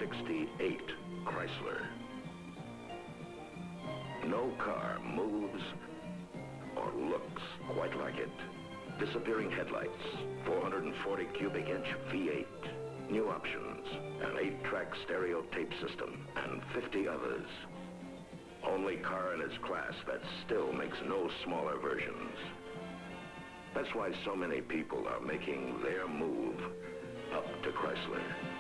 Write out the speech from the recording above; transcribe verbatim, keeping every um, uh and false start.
sixty-eight Chrysler. No car moves or looks quite like it. Disappearing headlights, four hundred forty cubic inch V eight, new options, an eight track stereo tape system, and fifty others. Only car in its class that still makes no smaller versions. That's why so many people are making their move up to Chrysler.